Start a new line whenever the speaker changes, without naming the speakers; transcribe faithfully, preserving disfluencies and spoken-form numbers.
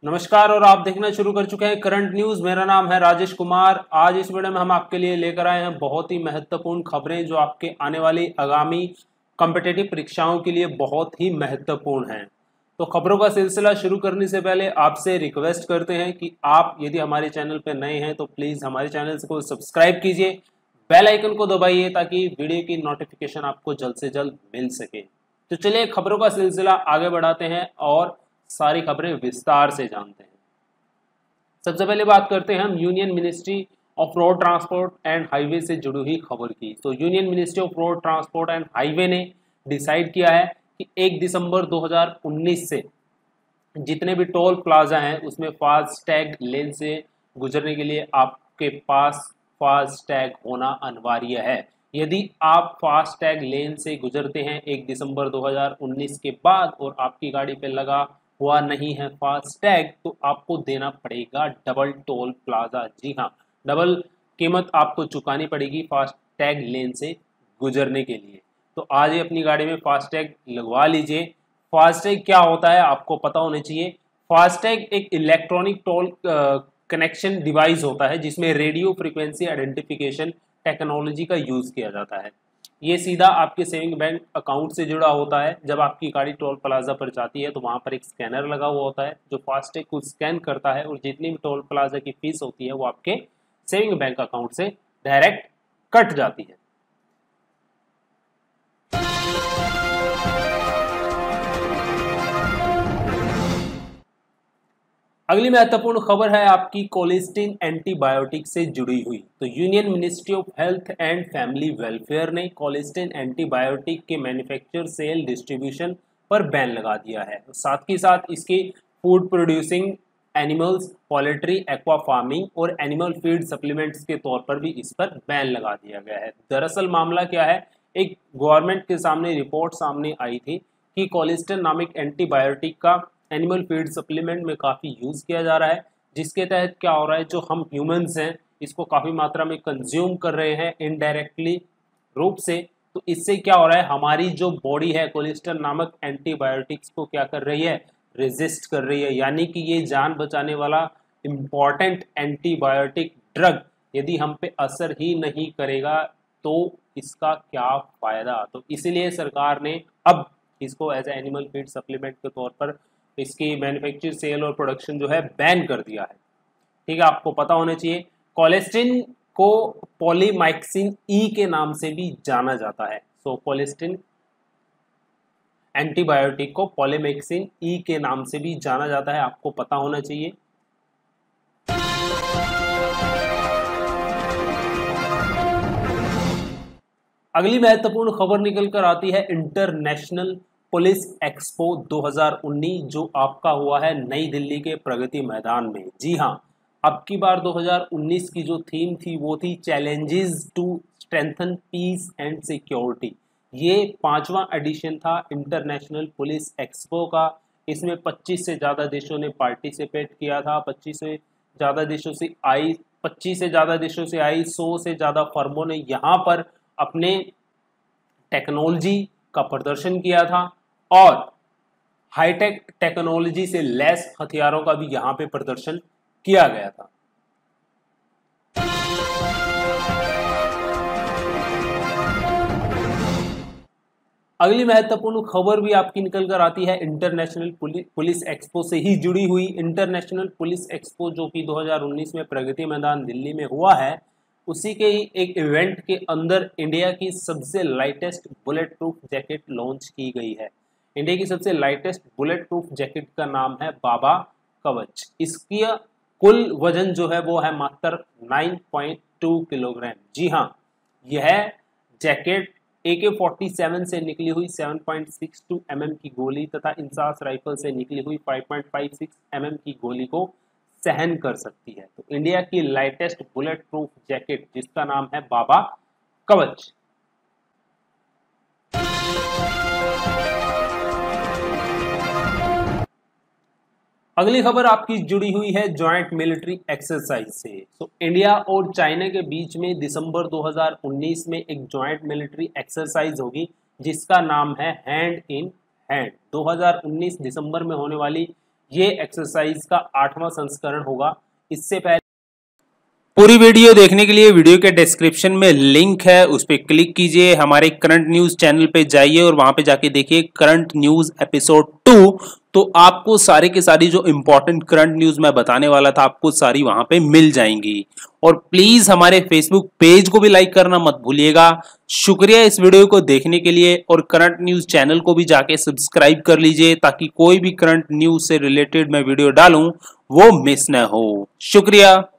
नमस्कार और आप देखना शुरू कर चुके हैं करंट न्यूज। मेरा नाम है राजेश कुमार। आज इस वीडियो में हम आपके लिए लेकर आए हैं बहुत ही महत्वपूर्ण खबरें जो आपके आने वाली आगामी कॉम्पिटिटिव परीक्षाओं के लिए बहुत ही महत्वपूर्ण हैं। तो खबरों का सिलसिला शुरू करने से पहले आपसे रिक्वेस्ट करते हैं कि आप यदि हमारे चैनल पर नए हैं तो प्लीज़ हमारे चैनल को सब्सक्राइब कीजिए, बेल आइकन को दबाइए ताकि वीडियो की नोटिफिकेशन आपको जल्द से जल्द मिल सके। तो चलिए खबरों का सिलसिला आगे बढ़ाते हैं और सारी खबरें विस्तार से जानते हैं। सबसे पहले बात करते हैं हम union ministry of road transport and highway से जुड़ी हुई खबर की। तो union ministry of road transport and highway ने डिसाइड किया है कि एक दिसंबर दो हज़ार उन्नीस से जितने भी टोल प्लाजा हैं उसमें फास्टैग लेन से गुजरने के लिए आपके पास फास्टैग होना अनिवार्य है। यदि आप फास्टैग लेन से गुजरते हैं एक दिसंबर दो हज़ार उन्नीस के बाद और आपकी गाड़ी पे लगा हुआ नहीं है फास्टैग तो आपको देना पड़ेगा डबल टोल प्लाजा। जी हाँ, डबल कीमत आपको चुकानी पड़ेगी फास्टैग लेन से गुजरने के लिए। तो आज ही अपनी गाड़ी में फास्टैग लगवा लीजिए। फास्टैग क्या होता है आपको पता होना चाहिए। फास्टैग एक इलेक्ट्रॉनिक टोल कनेक्शन डिवाइस होता है जिसमें रेडियो फ्रीक्वेंसी आइडेंटिफिकेशन टेक्नोलॉजी का यूज किया जाता है। ये सीधा आपके सेविंग बैंक अकाउंट से जुड़ा होता है। जब आपकी गाड़ी टोल प्लाजा पर जाती है तो वहां पर एक स्कैनर लगा हुआ होता है जो फास्टैग को स्कैन करता है और जितनी भी टोल प्लाजा की फीस होती है वो आपके सेविंग बैंक अकाउंट से डायरेक्ट कट जाती है। अगली महत्वपूर्ण खबर है आपकी कोलिस्टिन एंटीबायोटिक से जुड़ी हुई। तो union ministry of health and family welfare ने कोलिस्टिन एंटीबायोटिक के मैन्युफैक्चर सेल डिस्ट्रीब्यूशन पर बैन लगा दिया है। साथ ही साथ इसके food producing animals, poultry, aqua farming और एनिमल फीड सप्लीमेंट्स के तौर पर भी इस पर बैन लगा दिया गया है। दरअसल मामला क्या है, एक गवर्नमेंट के सामने रिपोर्ट सामने आई थी कि कोलिस्टिन नामक एंटीबायोटिक का एनिमल फीड सप्लीमेंट में काफ़ी यूज़ किया जा रहा है, जिसके तहत क्या हो रहा है, जो हम ह्यूमंस हैं इसको काफ़ी मात्रा में कंज्यूम कर रहे हैं इनडायरेक्टली रूप से। तो इससे क्या हो रहा है, हमारी जो बॉडी है कोलिस्टिन नामक एंटीबायोटिक्स को क्या कर रही है, रेजिस्ट कर रही है। यानी कि ये जान बचाने वाला इम्पॉर्टेंट एंटीबायोटिक ड्रग यदि हम पे असर ही नहीं करेगा तो इसका क्या फ़ायदा। तो इसीलिए सरकार ने अब इसको as a animal feed supplement के तौर पर इसकी मैन्युफैक्चर, सेल और प्रोडक्शन जो है बैन कर दिया है। ठीक है, आपको पता होना चाहिए। कोलेस्टिन को पॉलीमाइक्सिन ई के नाम से भी जाना जाता है। सो कोलेस्टिन एंटीबायोटिक को पॉलीमाइक्सिन ई के नाम से भी जाना जाता है, आपको पता होना चाहिए। अगली महत्वपूर्ण खबर निकल कर आती है इंटरनेशनल पुलिस एक्सपो दो हज़ार उन्नीस जो आपका हुआ है नई दिल्ली के प्रगति मैदान में। जी हाँ, अब की बार दो हज़ार उन्नीस की जो थीम थी वो थी challenges to strengthen peace and security. ये पांचवा एडिशन था इंटरनेशनल पुलिस एक्सपो का। इसमें पच्चीस से ज़्यादा देशों ने पार्टिसिपेट किया था। पच्चीस से ज़्यादा देशों से आई पच्चीस से ज़्यादा देशों से आई सौ से ज़्यादा फर्मों ने यहाँ पर अपने टेक्नोलॉजी का प्रदर्शन किया था और हाईटेक टेक्नोलॉजी से लैस हथियारों का भी यहां पे प्रदर्शन किया गया था। अगली महत्वपूर्ण खबर भी आपकी निकल कर आती है इंटरनेशनल पुलिस एक्सपो से ही जुड़ी हुई। इंटरनेशनल पुलिस एक्सपो जो कि दो हज़ार उन्नीस में प्रगति मैदान दिल्ली में हुआ है, उसी के ही एक इवेंट के अंदर इंडिया की सबसे lightest bullet proof jacket launch की गई है। इंडिया की सबसे लाइटेस्ट बुलेट प्रूफ जैकेट का नाम है बाबा कवच। इसकी कुल वजन जो है वो है मात्र नौ पॉइंट दो किलोग्राम। जी हाँ, यह जैकेट ए के सैंतालीस से निकली हुई सात पॉइंट छह दो एम एम की गोली तथा इंसास राइफल से निकली हुई पाँच पॉइंट पाँच छह एम एम की गोली को सहन कर सकती है। तो इंडिया की लाइटेस्ट बुलेट प्रूफ जैकेट जिसका नाम है बाबा कवच। अगली खबर आपकी जुड़ी हुई है जॉइंट मिलिट्री एक्सरसाइज से। तो इंडिया और चाइना के बीच में दिसंबर दो हज़ार उन्नीस में एक जॉइंट मिलिट्री एक्सरसाइज होगी जिसका नाम है हैंड इन हैंड। दो हज़ार उन्नीस दिसंबर में होने वाली ये एक्सरसाइज का आठवां संस्करण होगा। इससे पहले पूरी वीडियो देखने के लिए वीडियो के डिस्क्रिप्शन में लिंक है, उस पर क्लिक कीजिए, हमारे करंट न्यूज चैनल पे जाइए और वहां पे जाके देखिए करंट न्यूज एपिसोड टू। तो आपको सारी की सारी जो इंपॉर्टेंट करंट न्यूज मैं बताने वाला था आपको सारी वहां पे मिल जाएंगी। और प्लीज हमारे फेसबुक पेज को भी लाइक करना मत भूलिएगा। शुक्रिया इस वीडियो को देखने के लिए, और करंट न्यूज चैनल को भी जाके सब्सक्राइब कर लीजिए ताकि कोई भी करंट न्यूज से रिलेटेड मैं वीडियो डालूं वो मिस न हो। शुक्रिया।